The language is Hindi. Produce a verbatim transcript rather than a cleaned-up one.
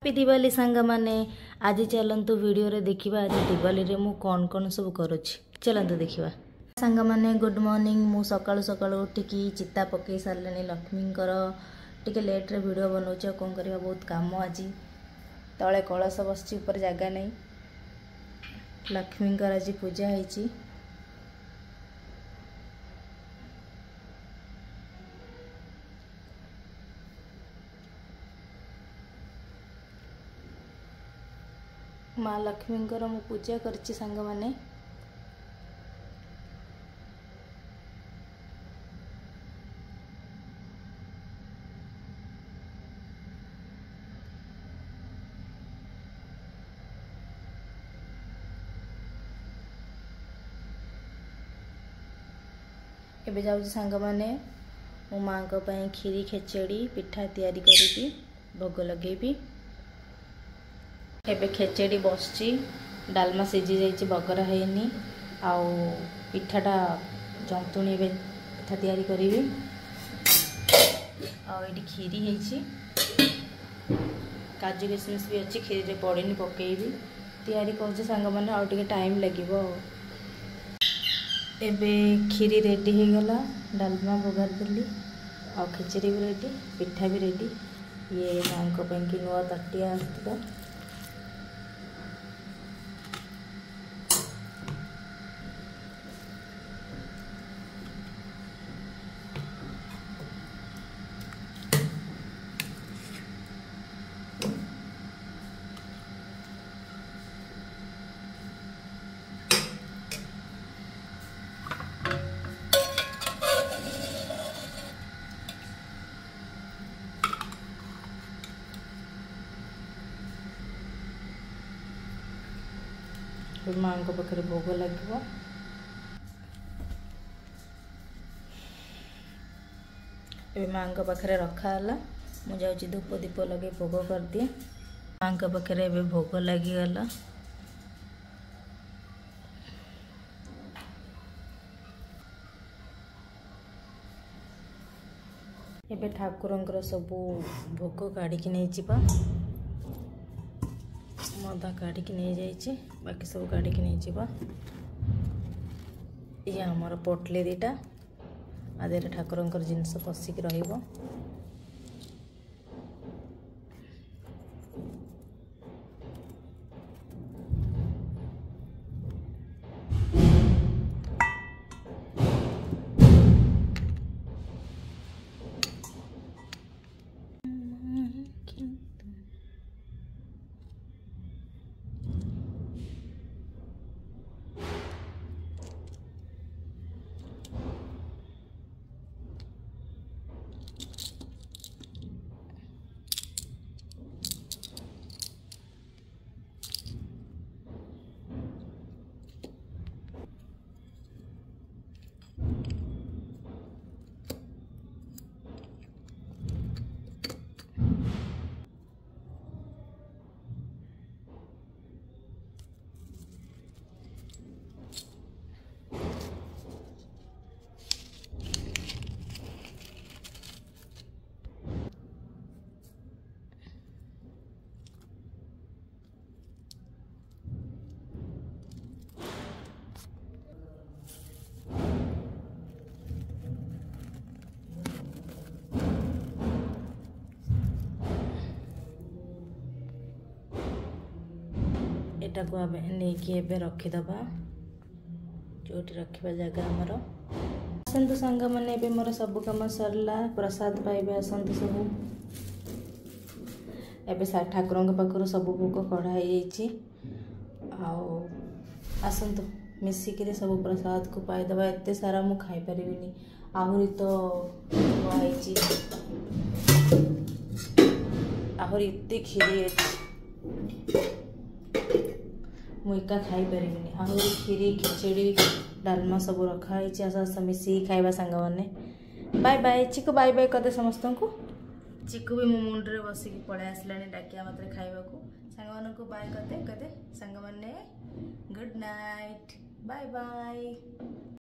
हैप्पी दिवाली सांग माने आज चलतु वीडियो रे देखिबा आज दिवाली रे मु कौन कौन सब करुछि चलतु देखिबा सांग माने गुड मॉर्निंग मु सकाळु सकाळु उठिकी चिता पकई सारलेनी लक्ष्मींकर टिके लेट रे वीडियो बनौछ कोन करबा बहुत काम आज तळे कळस बसची ऊपर जगह नहीं लक्ष्मींकर आज पूजा ହେଇची माँ लक्ष्मींकर मु पूजा करछि सांग माने एबे जाउछि सांग माने मो माँ को पई खीरी खेचड़ी पिठा तैयारी करिबी भोग लगेबी एबे खेचड़ी बसची डालमा सिझी जाइए बगरा हैनी आउ पिठाटा जंतुणी एबे पिठा तैयारी करी आउ ये खीरी है काजू किशमिश भी अच्छी खीरी रे पड़ेनी पकेबी तैयारी कर सांग मैंने आउ टिके टाइम लगे एबे खीरी रेडी हो गला डालमा बगार देली आउ खेचड़ी भी रेडी पिठा भी रेडी ये माँ को कि नुआ ताटिया आसता माँ को पाखे भोग लगे ए माँ को पाखे रखाला मु जाऊँ धूप दीप लगे भोग कर दिए माँ को पाखे भोग लगिगला एबे ठाकुरंकर सबू भोग काढ़ी नहीं जीवा मदा काढ़ी नहीं जाइए बाकी सब काढ़ी नहीं जीवा ये आमर पोटली दीटा आदि ठाकुरंकर जिनस पशिक रहिबो एटा को आबे नेकी एबे रखिदबा जोटी रखिबा जगह हमर आसंतु संग माने एबे मोर सब काम सरला प्रसाद पाइबे आसंतु सब एबे सा ठाकुरंग पाखर सब भोग कढ़ा जाइए आओ आसंतु मिसिक सब प्रसाद को पाइदबा एते सारा मु खाई परिबिनी आहुरी तो होइची आहुरी एते खीरी अछि मुका खाई पारि आहरी खीरी खिचड़ी डालमा सब रखाई आस मिसी खाइबा सांग मैंने bye bye Chiku bye bye कदे समस्त को चिकु भी मो मुंडे बसिक पड़े आसला डाकिया मात्र खाइबा को सांग मान को बाय कदे कदे सांग मैंने गुड नाइट बाय बाय।